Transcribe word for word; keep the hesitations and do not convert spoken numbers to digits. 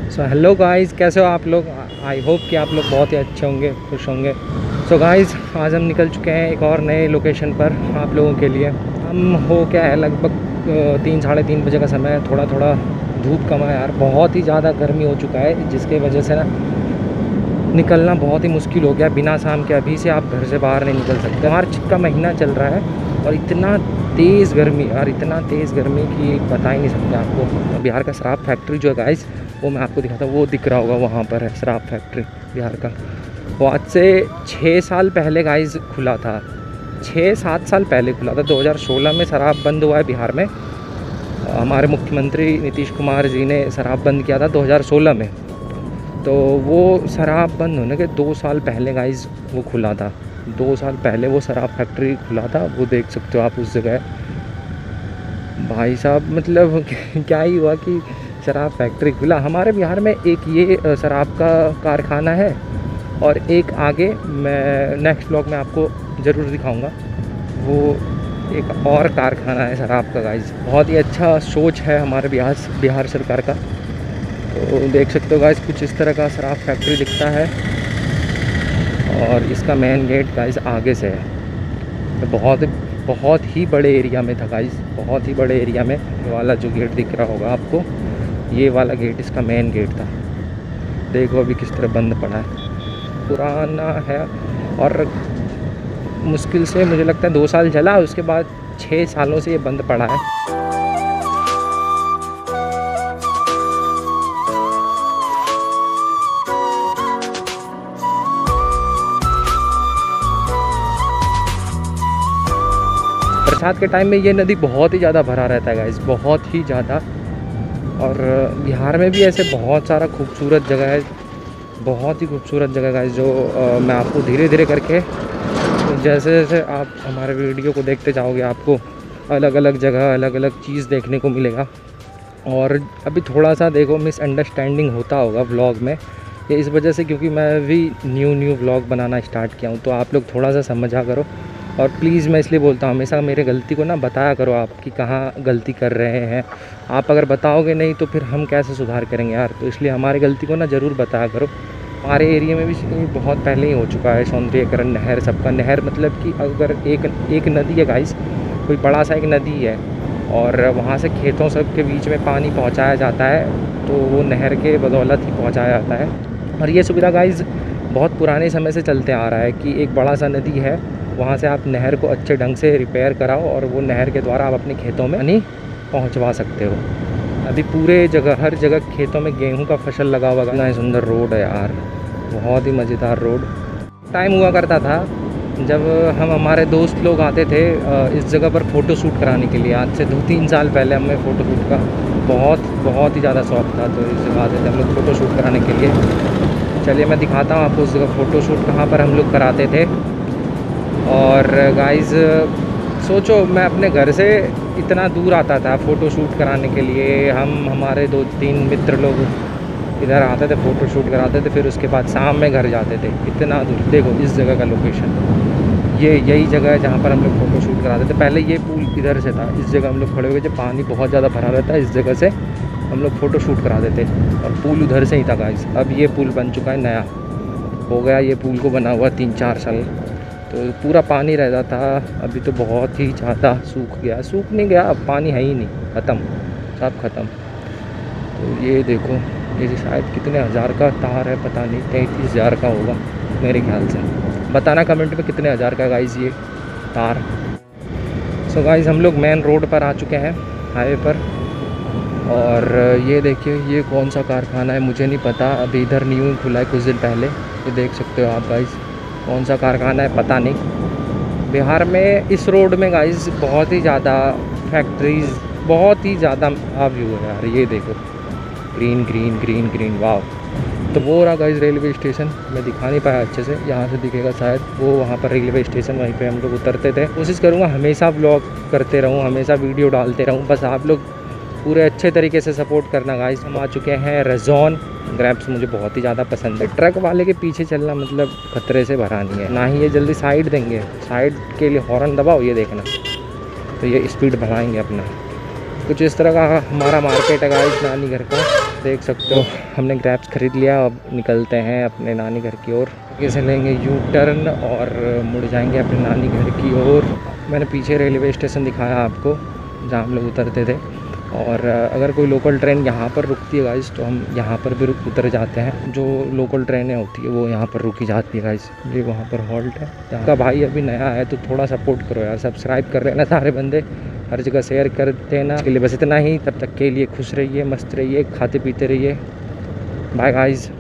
So hello guys, कैसे हो आप लोग। आई होप कि आप लोग बहुत ही अच्छे होंगे, खुश होंगे। सो so गाइस, आज हम निकल चुके हैं एक और नए लोकेशन पर आप लोगों के लिए। हम हो क्या है, लगभग तीन साढ़े तीन बजे का समय है। थोड़ा थोड़ा धूप कम है यार, बहुत ही ज़्यादा गर्मी हो चुका है, जिसके वजह से ना निकलना बहुत ही मुश्किल हो गया। बिना शाम के अभी से आप घर से बाहर नहीं निकल सकते। मार्च का महीना चल रहा है और इतना तेज़ गर्मी यार, इतना तेज़ गर्मी कि बता ही नहीं सकते आपको। बिहार का शराब फैक्ट्री जो है गाइस, वो मैं आपको दिखाता हूँ। वो दिख रहा होगा, वहाँ पर है शराब फैक्ट्री बिहार का। वो आज से छः साल पहले गाइस खुला था, छः सात साल पहले खुला था। दो हज़ार सोलह में शराब बंद हुआ है बिहार में। हमारे मुख्यमंत्री नीतीश कुमार जी ने शराब बंद किया था दो हज़ार सोलह में। तो वो शराब बंद होने के दो साल पहले गाइस वो खुला था। दो साल पहले वो शराब फैक्ट्री खुला था। वो देख सकते हो आप उस जगह। भाई साहब, मतलब क्या ही हुआ कि शराब फैक्ट्री खुला। हमारे बिहार में एक ये शराब का कारखाना है और एक आगे, मैं नेक्स्ट ब्लॉग में आपको ज़रूर दिखाऊंगा, वो एक और कारखाना है शराब का गाइस। बहुत ही अच्छा सोच है हमारे बिहार बिहार सरकार का। तो देख सकते हो गाइस, कुछ इस तरह का शराब फैक्ट्री दिखता है और इसका मेन गेट गाइस आगे से है। तो बहुत बहुत ही बड़े एरिया में था गाइस, बहुत ही बड़े एरिया में। ये वाला जो गेट दिख रहा होगा आपको, ये वाला गेट इसका मेन गेट था। देखो अभी किस तरह बंद पड़ा है, पुराना है। और मुश्किल से मुझे लगता है दो साल चला, उसके बाद छः सालों से ये बंद पड़ा है। बरसात के टाइम में ये नदी बहुत ही ज़्यादा भरा रहता है गाइस, बहुत ही ज़्यादा। और बिहार में भी ऐसे बहुत सारा खूबसूरत जगह है, बहुत ही खूबसूरत जगह गाइस, जो आ, मैं आपको धीरे धीरे करके, जैसे जैसे आप हमारे वीडियो को देखते जाओगे, आपको अलग अलग जगह अलग अलग चीज़ देखने को मिलेगा। और अभी थोड़ा सा देखो मिसअंडरस्टैंडिंग होता होगा व्लॉग में, ये इस वजह से क्योंकि मैं भी न्यू न्यू व्लॉग बनाना स्टार्ट किया हूँ। तो आप लोग थोड़ा सा समझा करो। और प्लीज़ मैं इसलिए बोलता हूँ, हमेशा मेरे गलती को ना बताया करो, आप कि कहाँ गलती कर रहे हैं। आप अगर बताओगे नहीं तो फिर हम कैसे सुधार करेंगे यार। तो इसलिए हमारी गलती को ना ज़रूर बताया करो। हमारे एरिया में भी बहुत पहले ही हो चुका है सौंदर्यीकरण, नहर सबका। नहर मतलब कि अगर एक एक नदी है गाइस, कोई बड़ा सा एक नदी है और वहाँ से खेतों सब के बीच में पानी पहुँचाया जाता है, तो वो नहर के बदौलत ही पहुँचाया जाता है। और ये सुविधा गाइस बहुत पुराने समय से चलते आ रहा है कि एक बड़ा सा नदी है, वहाँ से आप नहर को अच्छे ढंग से रिपेयर कराओ और वो नहर के द्वारा आप अपने खेतों में पानी पहुँचवा सकते हो। अभी पूरे जगह, हर जगह खेतों में गेहूं का फसल लगा हुआ। कितना सुंदर रोड है यार, बहुत ही मज़ेदार रोड। टाइम हुआ करता था जब हम हमारे दोस्त लोग आते थे इस जगह पर फ़ोटो शूट कराने के लिए। आज से दो तीन साल पहले हमें फ़ोटो शूट का बहुत बहुत ही ज़्यादा शौक़ था। तो इस जगह आते थे हम लोग फ़ोटो शूट कराने के लिए। चलिए मैं दिखाता हूँ आपको उस जगह फ़ोटो शूट कहाँ पर हम लोग कराते थे। और गाइज़ सोचो, मैं अपने घर से इतना दूर आता था फ़ोटो शूट कराने के लिए। हम हमारे दो तीन मित्र लोग इधर आते थे, फ़ोटो शूट कराते थे, फिर उसके बाद शाम में घर जाते थे। इतना दूर। देखो इस जगह का लोकेशन, ये यही जगह है जहाँ पर हम लोग फ़ोटो शूट कराते थे। पहले ये पुल इधर से था, इस जगह हम लोग खड़े हो गए। जब पानी बहुत ज़्यादा भरा रहता है, इस जगह से हम लोग फ़ोटो शूट कराते थे और पुल उधर से ही था गाइस। अब ये पुल बन चुका है, नया हो गया। ये पुल को बना हुआ तीन चार साल, तो पूरा पानी रहता था। अभी तो बहुत ही ज़्यादा सूख गया। सूख नहीं गया, अब पानी है ही नहीं, ख़त्म, सब ख़त्म। तो ये देखो, ये शायद कितने हज़ार का तार है, पता नहीं, तैंतीस हज़ार का होगा मेरे ख्याल से। बताना कमेंट में कितने हज़ार का गाइस ये तार। सो गाइस, हम लोग मेन रोड पर आ चुके हैं, हाईवे पर। और ये देखिए, ये कौन सा कारखाना है मुझे नहीं पता, अभी इधर न्यू खुला है कुछ दिन पहले। ये देख सकते हो आप गाइस, कौन सा कारखाना है पता नहीं। बिहार में इस रोड में गाइस बहुत ही ज़्यादा फैक्ट्रीज़, बहुत ही ज़्यादा आप व्यू है यार। ये देखो, green green green green, wow. तो वो रहा गाइस रेलवे स्टेशन। मैं दिखा नहीं पाया अच्छे से, यहाँ से दिखेगा शायद, वो वहाँ पर रेलवे स्टेशन, वहीं पे हम लोग उतरते थे। कोशिश करूँगा हमेशा व्लॉग करते रहूँ, हमेशा वीडियो डालते रहूँ, बस आप लोग पूरे अच्छे तरीके से सपोर्ट करना गाइस। हम आ चुके हैं रेज़ॉन। ग्रैब्स मुझे बहुत ही ज़्यादा पसंद है। ट्रक वाले के पीछे चलना मतलब खतरे से भरा नहीं है, ना ही ये जल्दी साइड देंगे। साइड के लिए हॉर्न दबाओ, ये देखना, तो ये स्पीड बढ़ाएंगे अपना। कुछ इस तरह का हमारा मार्केट है गाइस, नानी घर का। देख सकते हो हमने ग्रैप्स खरीद लिया। अब निकलते हैं अपने नानी घर की ओर। कैसे लेंगे यू टर्न और मुड़ जाएंगे अपने नानी घर की ओर। मैंने पीछे रेलवे स्टेशन दिखाया आपको जहाँ हम लोग उतरते थे। और अगर कोई लोकल ट्रेन यहाँ पर रुकती है गाइस तो हम यहाँ पर भी रुक उतर जाते हैं। जो लोकल ट्रेनें होती है वो यहाँ पर रुकी जाती है गाइस। ये वहाँ पर हॉल्ट है। यहाँ का भाई अभी नया है तो थोड़ा सपोर्ट करो यार, सब्सक्राइब कर रहे हैं ना सारे बंदे, हर जगह शेयर कर देना। इसके लिए बस इतना ही, तब तक के लिए खुश रहिए, मस्त रहिए, खाते पीते रहिए। Bye guys.